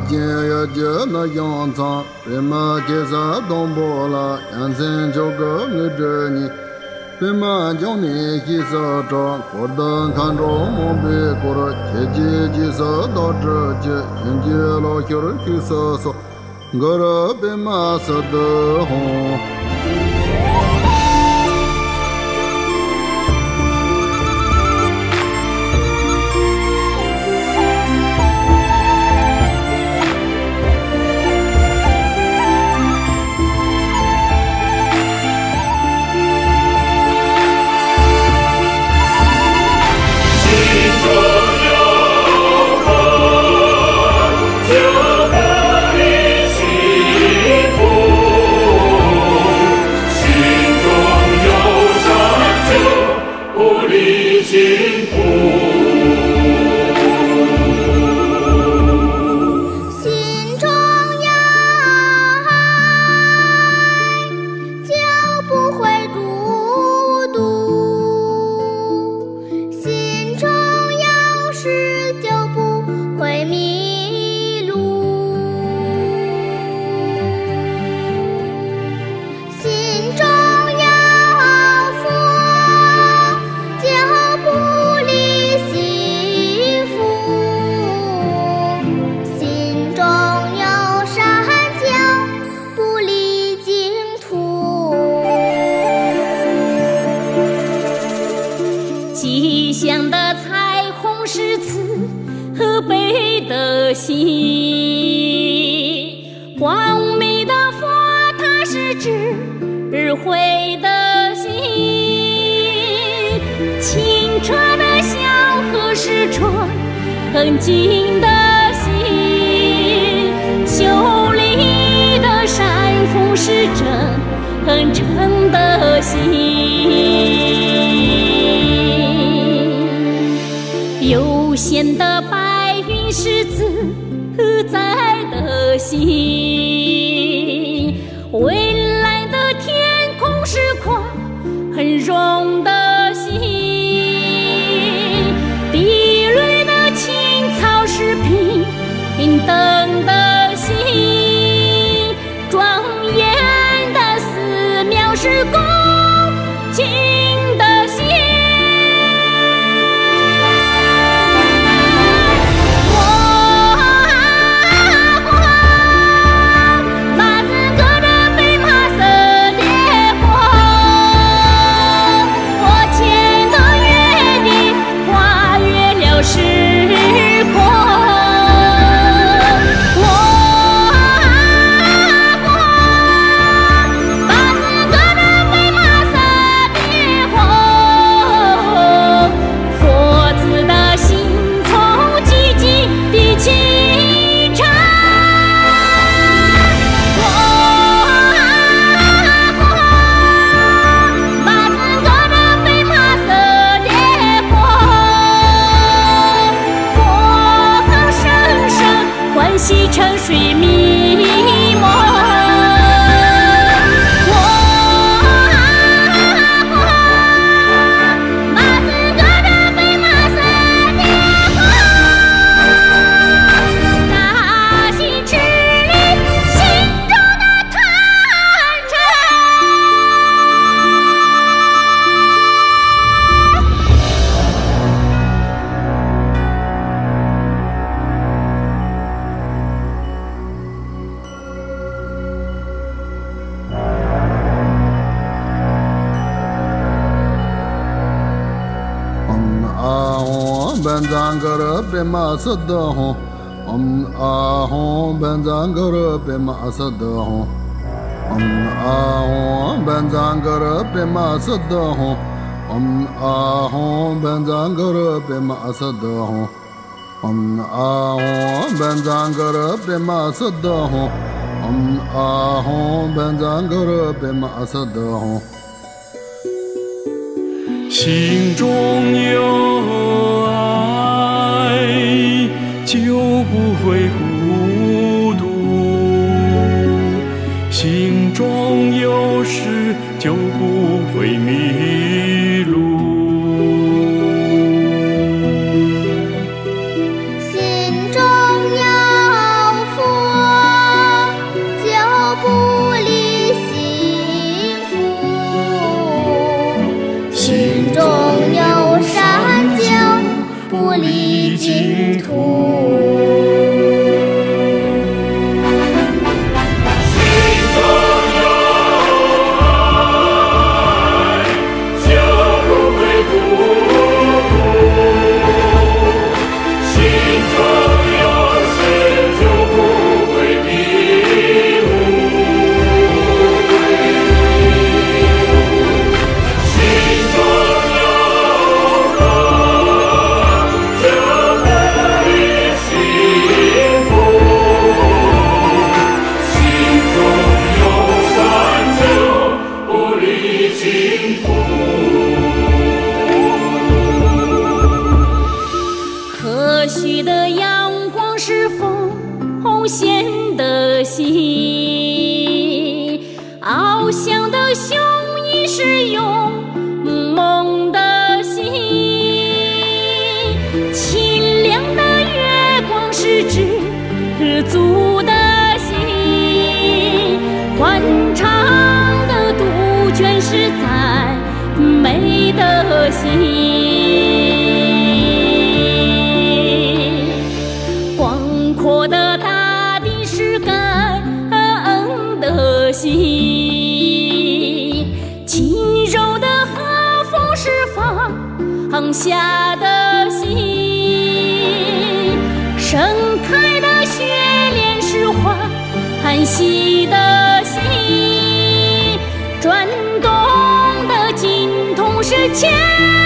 见呀见那洋藏，别嘛给啥东波了，养成就个我这你。别嘛叫你去啥着，我等看着莫别过了，姐姐姐啥到这姐，人家老小儿去啥啥，我这别嘛啥的红。 吉祥的彩虹是慈和悲的心，光明的佛它是智慧的心，清澈的小河是纯净的心，秀丽的山峰是真诚的心。悠闲的白云是自在的心，蔚蓝的天空是宽容的心，碧绿的青草是平等的心，庄严的寺庙是恭敬的心。细沉睡迷梦，马子哥的白马色的火，那心治理心中的贪嗔。 ben zangara be masada ho ahon ben zangara be masada ho ahon ben zangara be masada ho ahon ben zangara be masada ho ahon ben zangara be masada ho ahon ben zangara be masada ho 心中有爱，就不会孤独；心中有事，就不会迷路。 心中有福， 离净土。可许的阳光是奉献的心，翱翔的雄鹰是勇猛的心，清亮的月光是知足的心，欢唱的杜鹃是赞美的心。广的大地是感恩的心，轻柔的和风是放下的心，盛开的雪莲是欢喜的心，转动的经筒是谦